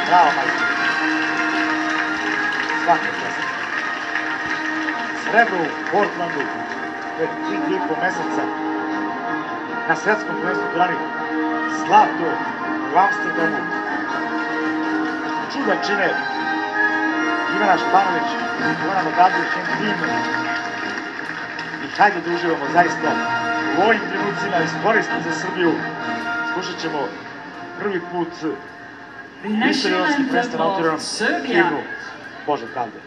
Bravo, majke. Svaka čast. Srebro u Portlandu pred 3,5 meseca na svetskom prvenstvu brani zlato u Amsterdamu. Čuda čine Ivana Španović, Goran Obradović, tim. I hajde da uživamo zaista u ovim trenucima, iskorisni za Srbiju. Slušat ćemo prvi put istorijski predstav autornom himnu Bože pravde.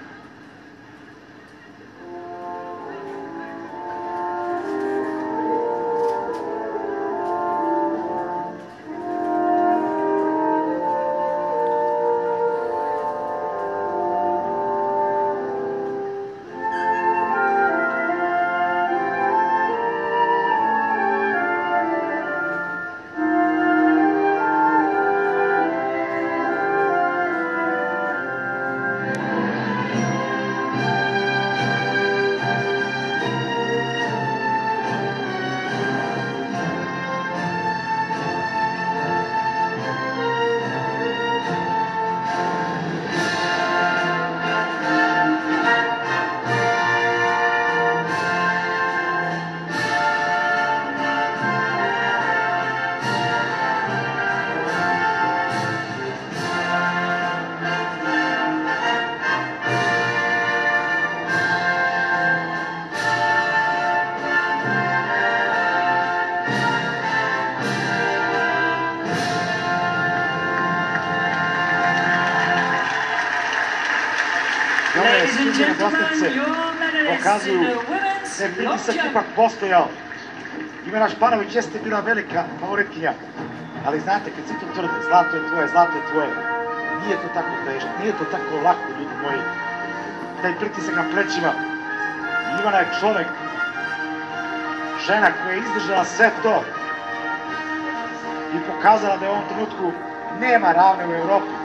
Pokazuju da je pritisak ipak postojao. Ivana Španović jeste bila velika favoritkinja, ali znate, kad se to tvrde, zlato je tvoje, zlato je tvoje, nije to tako teško, nije to tako lako, ljudi moji. Taj pritisak na plećima. Ivana je čovek, žena koja je izdržala sve to i pokazala da je u ovom trenutku nema ravne u Evropi.